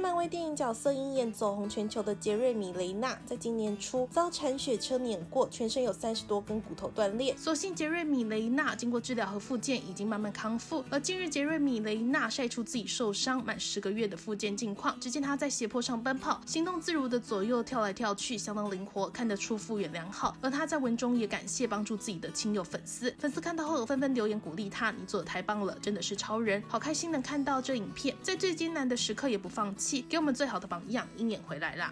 漫威电影角色鹰眼走红全球的杰瑞米·雷纳，在今年初遭铲雪车碾过，全身有30多根骨头断裂。所幸杰瑞米·雷纳经过治疗和复健，已经慢慢康复。而近日，杰瑞米·雷纳晒出自己受伤满10个月的复健近况，只见他在斜坡上奔跑，行动自如的左右跳来跳去，相当灵活，看得出复原良好。而他在文中也感谢帮助自己的亲友粉丝看到后纷纷留言鼓励他：“你做得太棒了，真的是超人！”好开心能看到这影片，在最艰难的时刻也不放弃，给我们最好的榜样。鹰眼回来啦！